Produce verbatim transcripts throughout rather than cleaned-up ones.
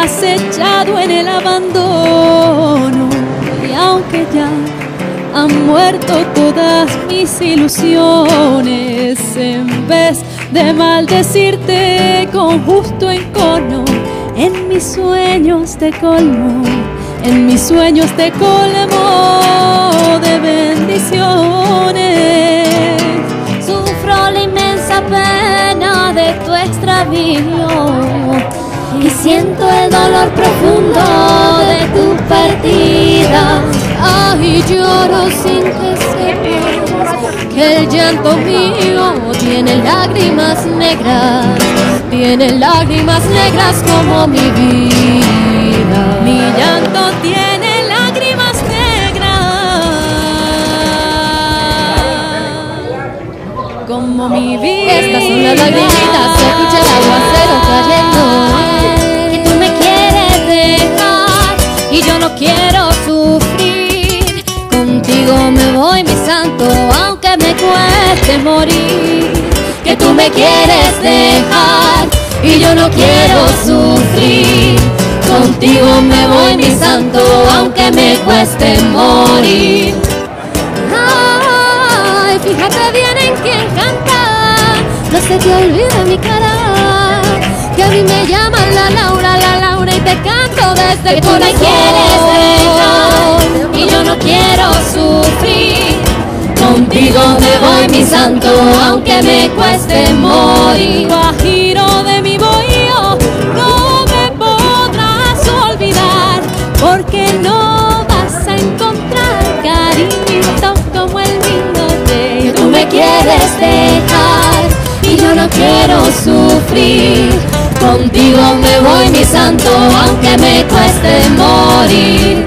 has echado en el abandono. Y aunque ya han muerto todas mis ilusiones, en vez de maldecirte con justo encono, en mis sueños te colmo, en mis sueños te colmo de bendiciones. Sufro la inmensa pena de tu extravío y siento el dolor profundo de tu partida. Ay, lloro sin que sepas que el llanto mío tiene lágrimas negras, tiene lágrimas negras como mi vida. Mi llanto tiene lágrimas negras como mi vida. Estas son las lagrimitas que escucha el aguacero cayendo. Que tú me quieres dejar y yo no quiero sufrir. Contigo me voy, mi santo, aunque me cueste morir. Que tú me quieres dejar y yo no quiero sufrir. Contigo me voy, mi santo, aunque me cueste morir. Ay, fíjate bien en quién canta, no se te olvida mi cara, que a mí me llaman la Laura, la Laura, y te canto desde el corazón. Que tú me quieres dejar y yo no quiero sufrir. Contigo me voy, mi santo, aunque me cueste morir. Guajiro de mi bohío, no me podrás olvidar, porque no vas a encontrar cariñito como el mío. Que tú me quieres dejar y yo no quiero sufrir. Contigo me voy, mi santo, aunque me cueste morir.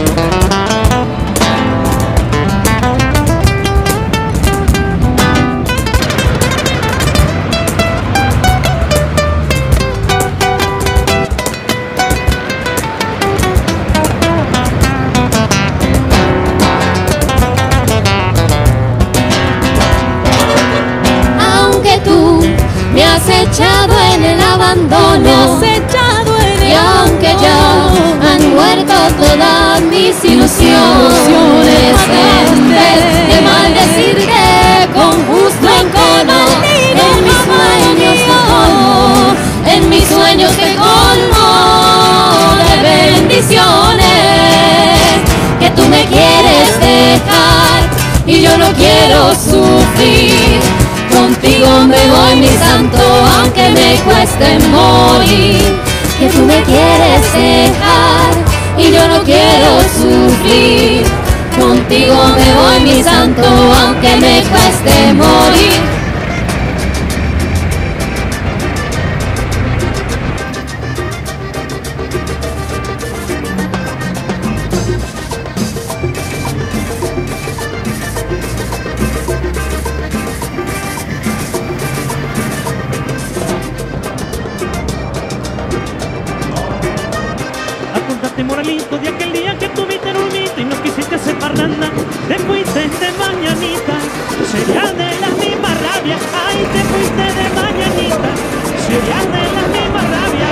Echado en el abandono, me has echado en el y aunque ya han muerto todas mis ilusiones, en vez de maldecirte con justo encono, en mis sueños te colmo, en mis sueños te colmo de bendiciones. Que tú me quieres dejar y yo no quiero sufrir. Contigo me voy, mi santo, aunque me cueste morir. Que tú me quieres dejar y yo no quiero sufrir. Contigo me voy, mi santo, aunque me cueste morir. Moralito, de aquel día que tuviste en un mito y no quisiste hacer parranda, te fuiste de mañanita, serías de la misma rabia. Ay, te fuiste de mañanita, serías de la misma rabia.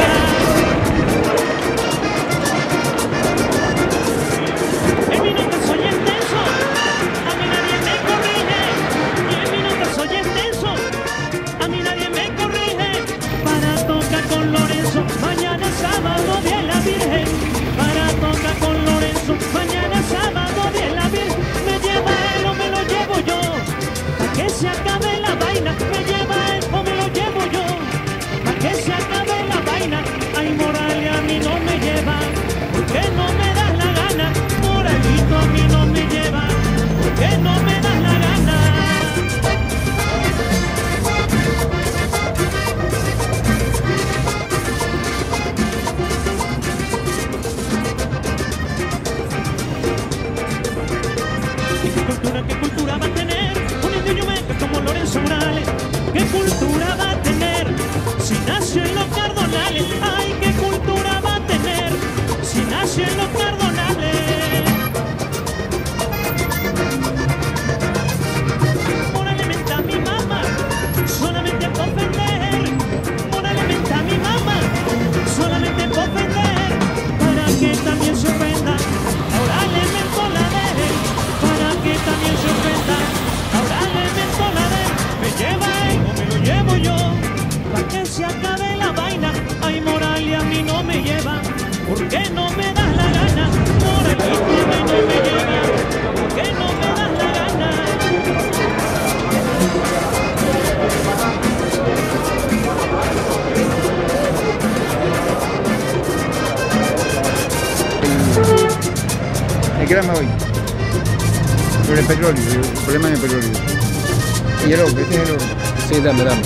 En minutos soy intenso, a mí nadie me corrige. Y en minutos soy intenso, a mí nadie me corrige. Para tocar con Lorenzo, mañana sábado de la Virgen. Para tocar con Lorenzo, mañana sábado de la Virgen. Me lleva él o me lo llevo yo, pa' que se acabe la vaina. Me lleva él o me lo llevo yo, pa' que se acabe la vaina. Ay, Morales, a mí no me lleva, porque no me das la gana. Moralito, a mí no me lleva, porque no me das la gana. ¿Qué cultura va a tener un indio yumeca como Lorenzo Morales? ¿Qué cultura va a tener si nació en los Cardonales? Ay, ¿qué cultura va a tener si nació en los Cardonales? Morales menta a mi mamá, solamente por ofender. Morales menta a mi mamá, solamente por ofender. que no me das la gana, por aquí que no me llega, que no me das la gana. ¿De qué hora me voy? Sobre el petróleo, el problema del petróleo. ¿Y el oro? ¿Este es el oro? Sí, dame, dame.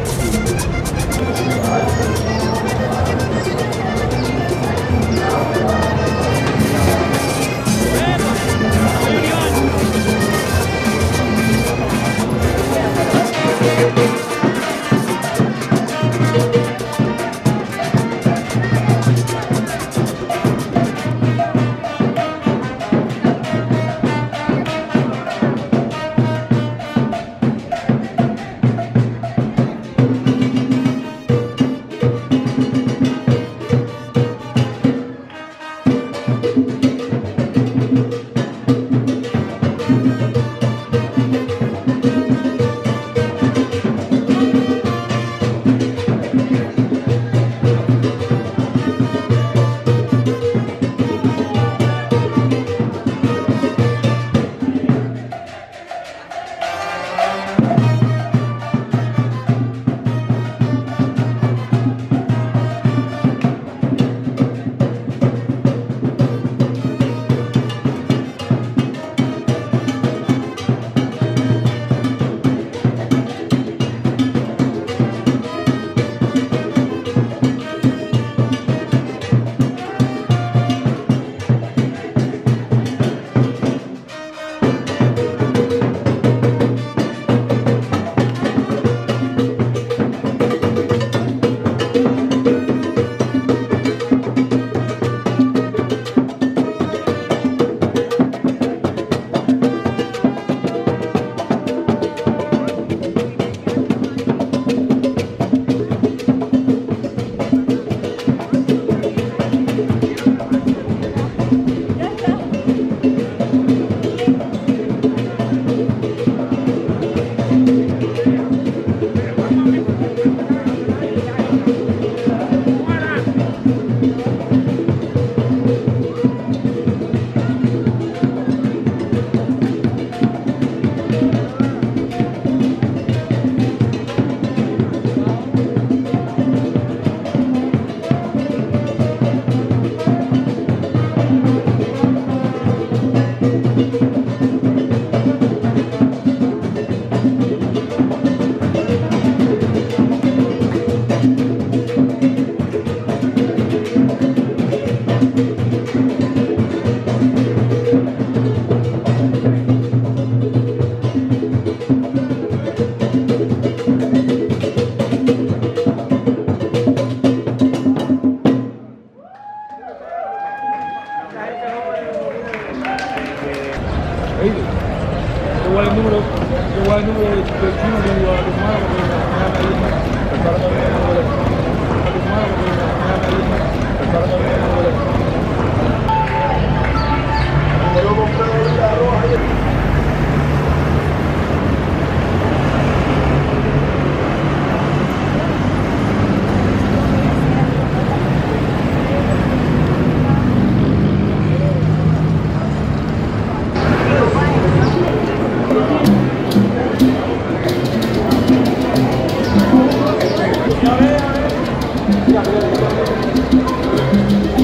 Igual el número, igual el número de chino que digo a la semana porque me da ahí más. Prepara también el número de la semana porque me da ahí más. Prepara también el número de me lo compré de la roja ayer. Ya ve, ya ve.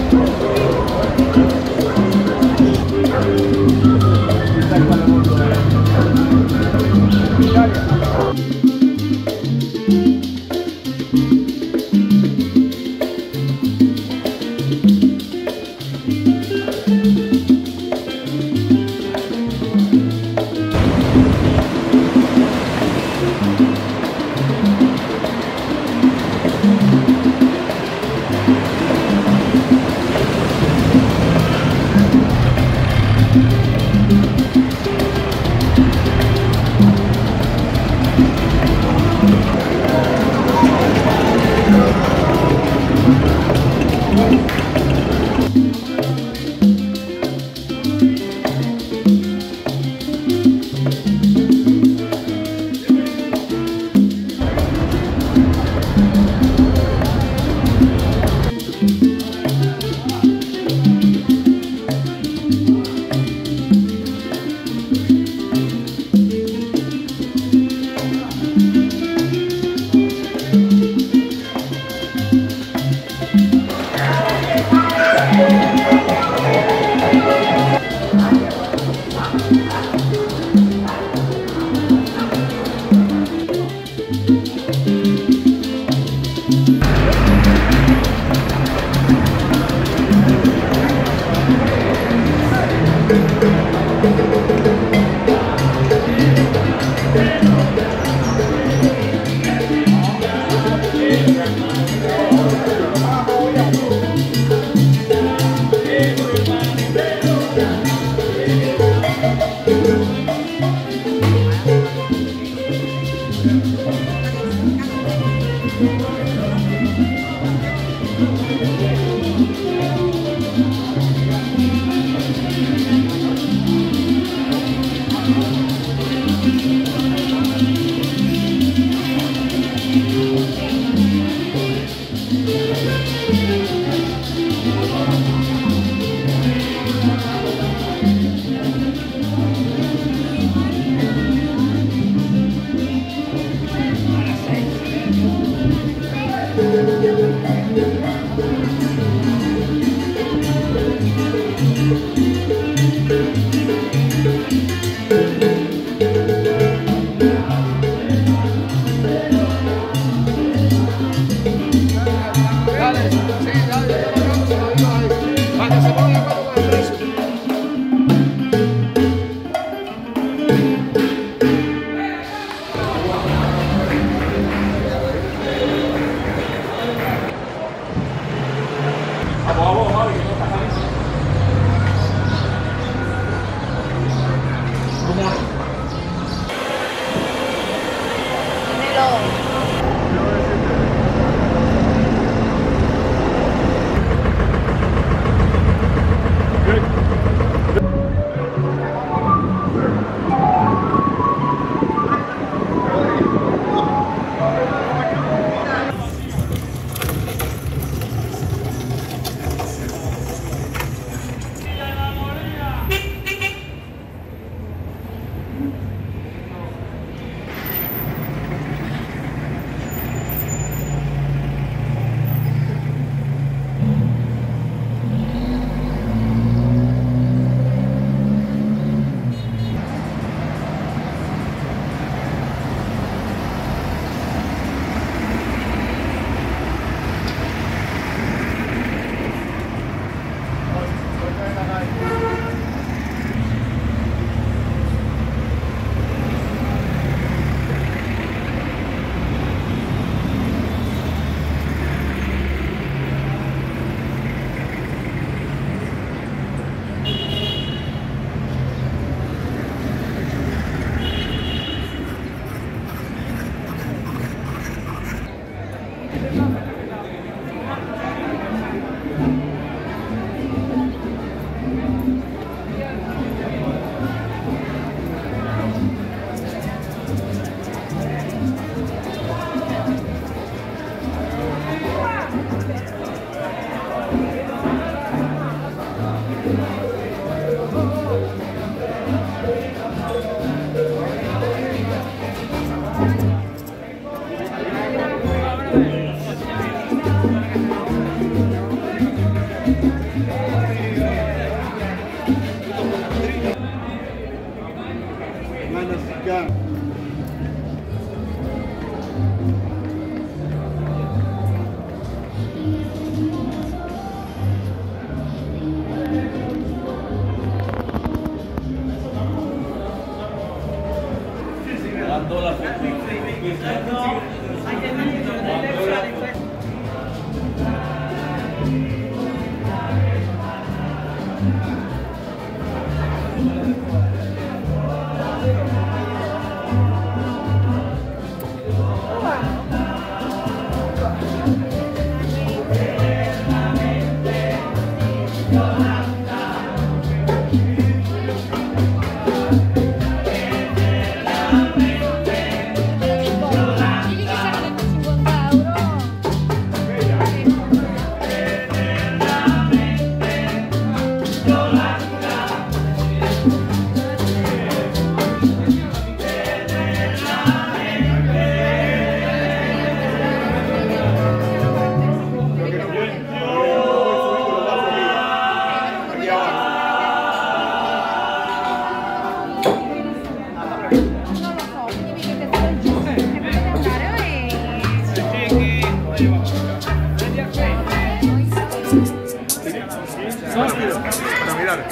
Para mirar.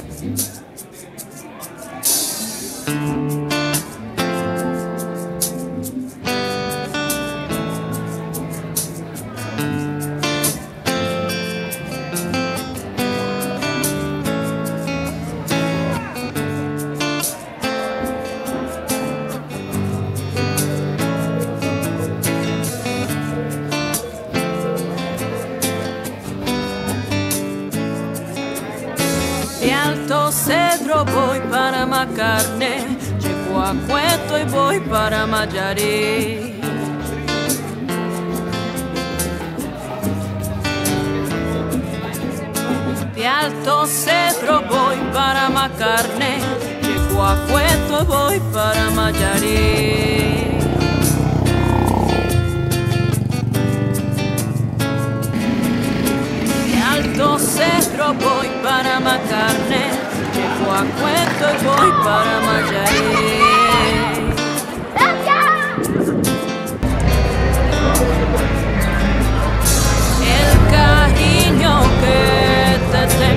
De Alto Cedro voy para Macarne, llego a Cueto y voy para Mayarí. De Alto Cedro voy para Macarne, llego a Cueto y voy para Mayarí. De Alto Cedro voy para Macarne, llego a Cueto y voy para Mayarí. El cariño que te tengo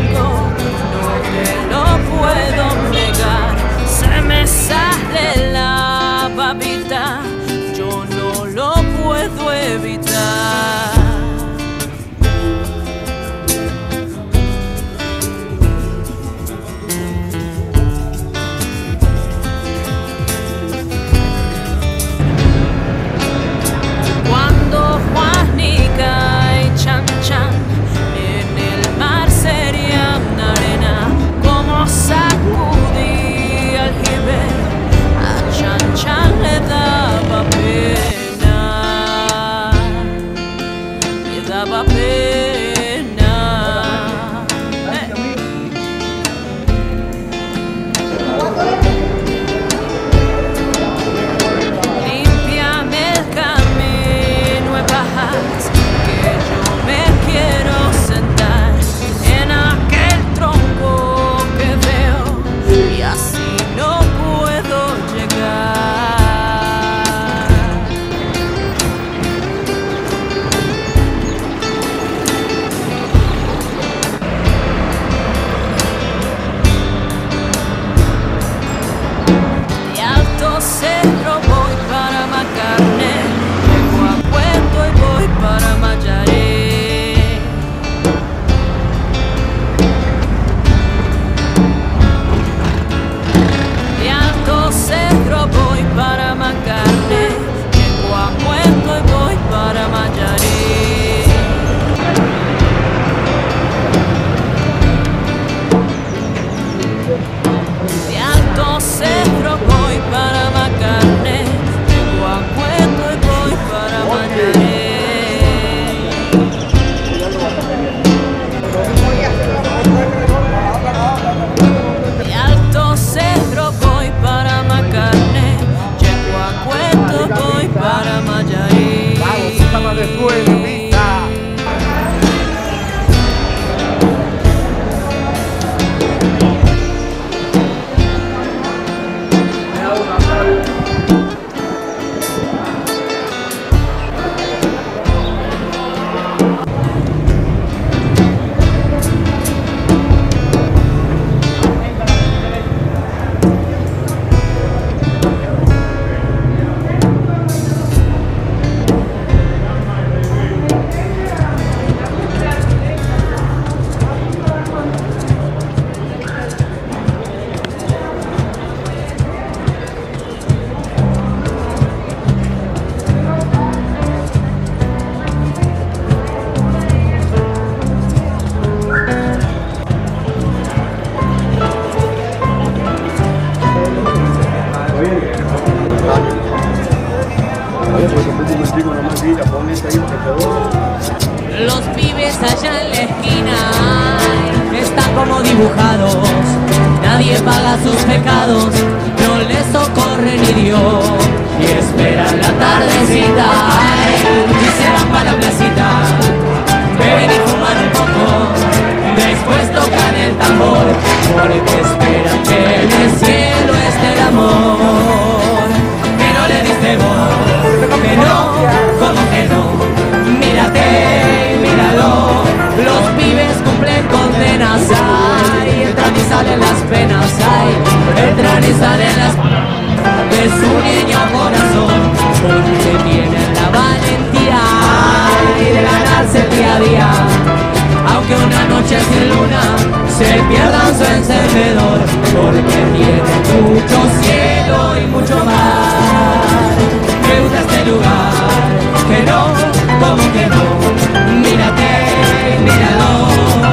desdibujados. Nadie paga sus pecados, no les socorre ni Dios. Y esperan la tardecita, y se van para la placita. Beben y fuman un poco, después tocan el tambor, porque esperan que en el cielo esté el amor. Que no le diste voz, que no, como que no. Mírate y míralo, los pibes cumplen condenas. Ay, entran y salen las penas. Ay, entran y salen las de su niño corazón, porque tienen la valentía de ganarse el día a día. Aunque una noche sin luna se pierdan su encendedor, porque tienen mucho cielo y mucho mar. Me gusta este lugar, que no, como que no. Mírate, míralo.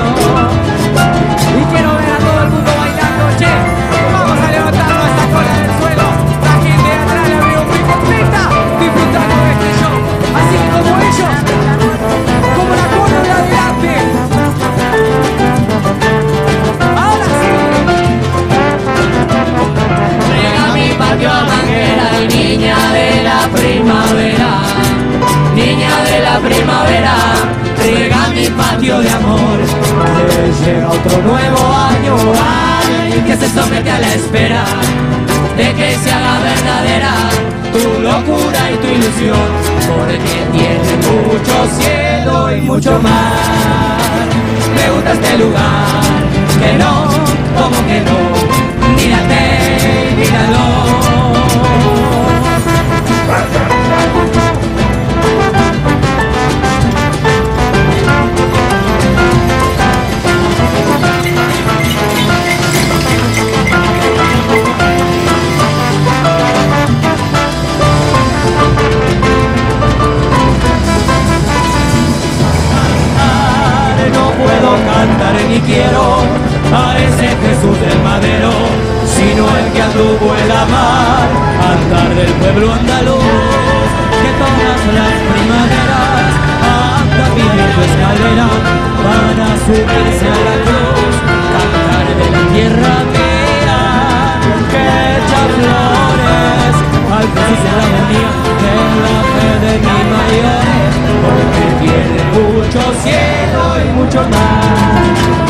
Y quiero ver a todo el mundo bailando, che. Vamos a levantarnos esta cola del suelo. La gente de atrás la veo muy contenta, disfrutando de este show. Así que como ellos, como la cola de adelante. Ahora sí. Llega mi patio a manguera y niña de la primavera. Niña de la primavera, riega mi patio de amor. Que llega otro nuevo año, ay, que se somete a la espera de que se haga verdadera tu locura y tu ilusión, porque tiene mucho cielo y mucho mar. Me gusta este lugar, que no, como que no. Mírate, míralo. Cantar ni quiero a ese Jesús del madero, sino el que anduvo en la mar, andar del pueblo andaluz, que todas las primaveras anda pidiendo escalera para subirse a la cruz, cantar de la tierra mía, que echa flores al Jesús de la agonía, que la fe de mi mayor, porque tiene mucho cielo y mucho mar.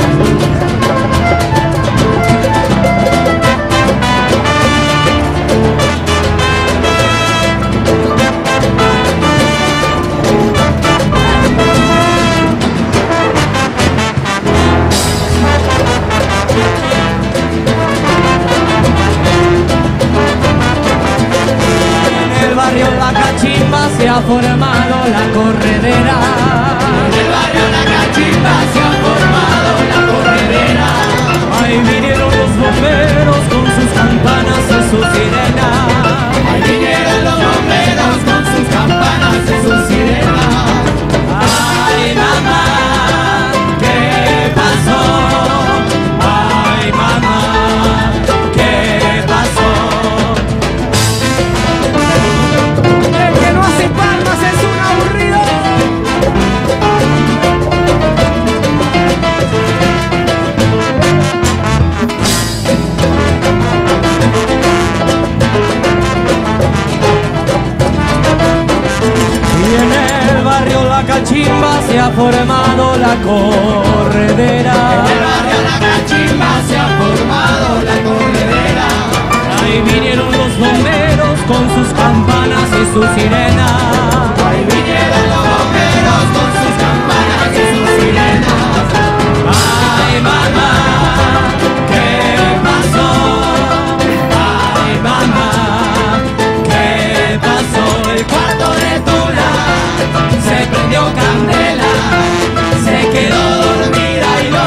En el barrio La Cachimba se ha formado la corredera. En el barrio La Cachimba se ha formado la corredera. Ahí vinieron los bomberos con sus campanas y sus sirenas. Ahí vinieron los bomberos con sus campanas y sus sirenas. Ay, mamá, ¿qué pasó? Ay, mamá, ¿qué pasó? El que no hace palmas es un aburrido. Y en el barrio La Cachimba se ha formado la corredera. En el barrio La Cachimba se ha formado la corredera. Ahí vinieron los bomberos con sus campanas y sus sirenas. Ahí vinieron los bomberos con sus campanas y sus sirenas. Ay, mamá, ¿qué pasó? Ay, mamá, ¿qué pasó? El cuarto de Tula se prendió candela, se quedó dormida y lo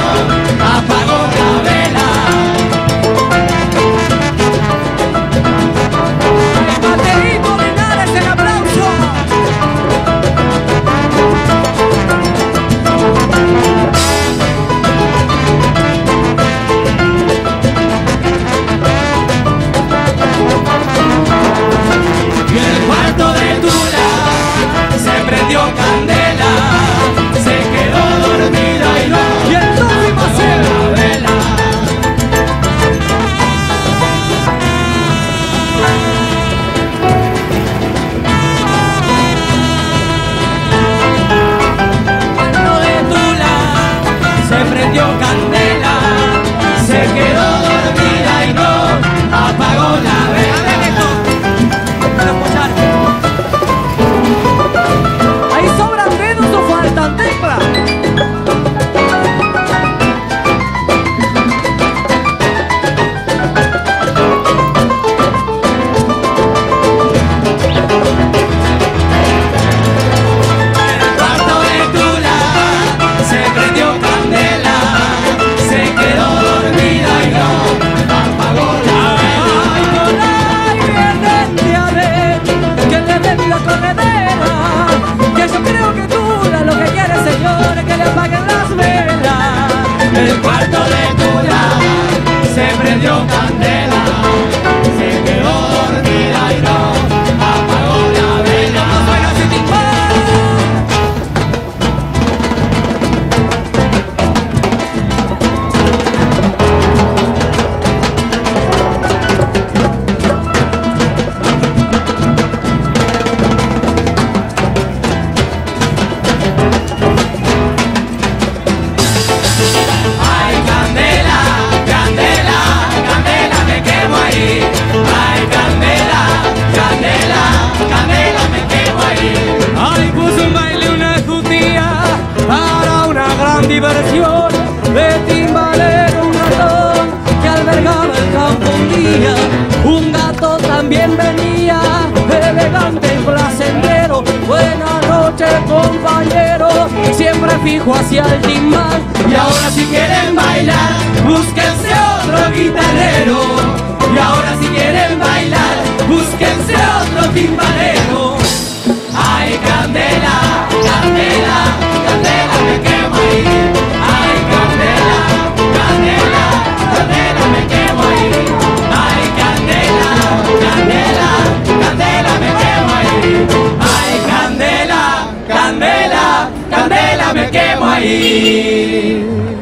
día un gato también venía, elegante y placentero. Buenas noches, compañero, siempre fijo hacia el timbal. Y ahora si quieren bailar, búsquense otro guitarrero. Y ahora si quieren bailar, búsquense otro timbalero. Ay, candela, candela, candela, me quemo ahí. Ay, candela, candela, candela, me quemo ahí. Ay, candela, candela, candela, me quemo ahí. Ay, candela, candela, candela, me quemo ahí.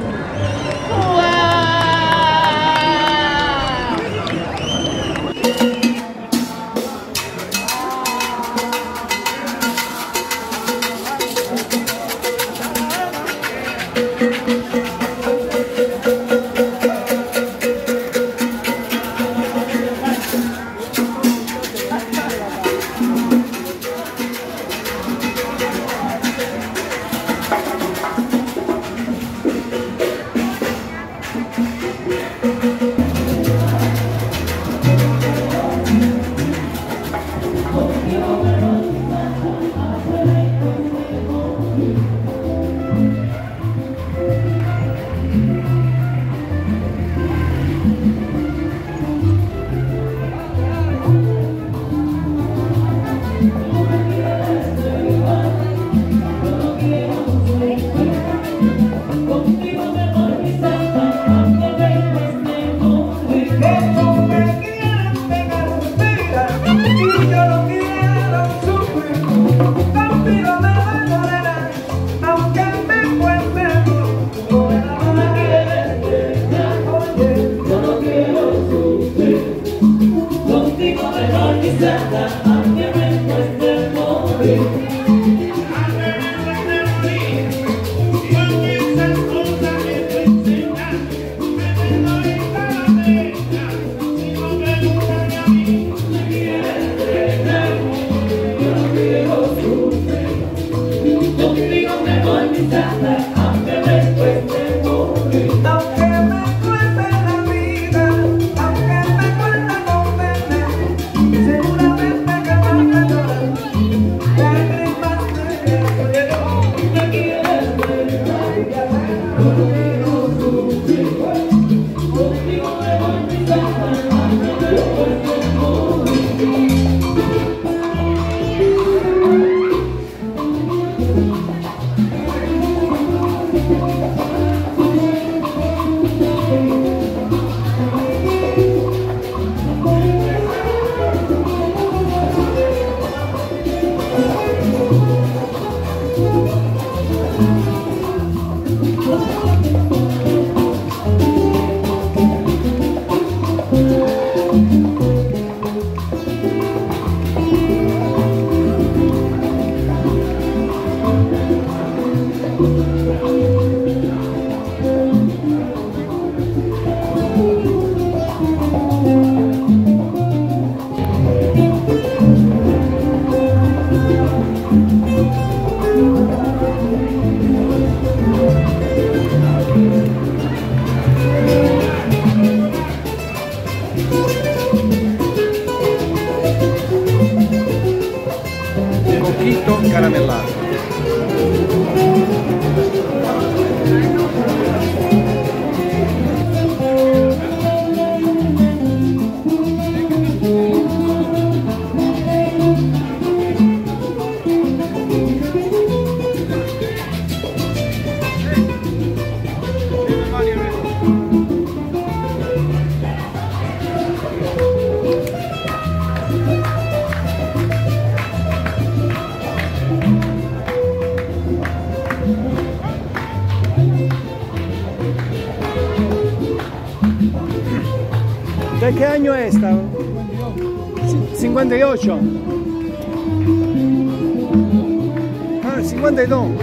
Caramelado. ¿De qué año es esta? cincuenta y ocho. Ah, cincuenta y dos.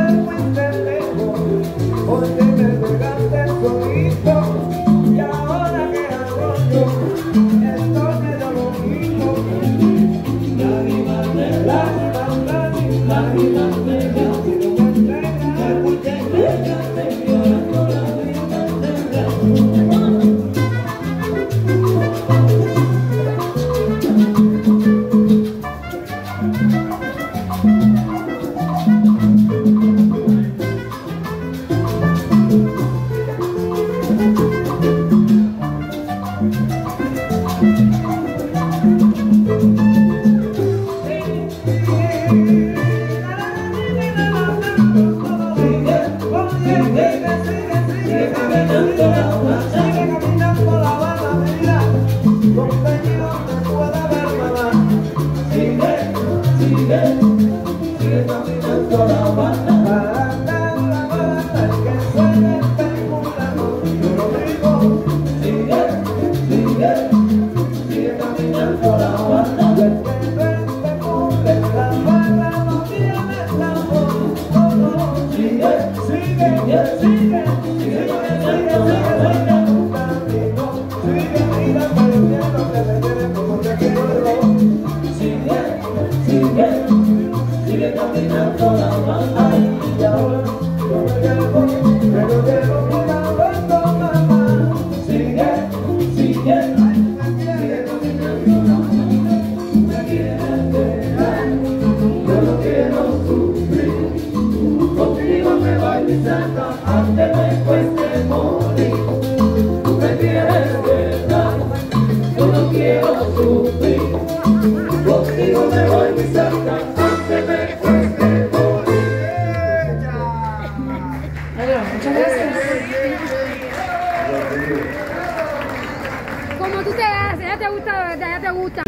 Como tú te das, ya te gusta, ¿verdad? Ya te gusta.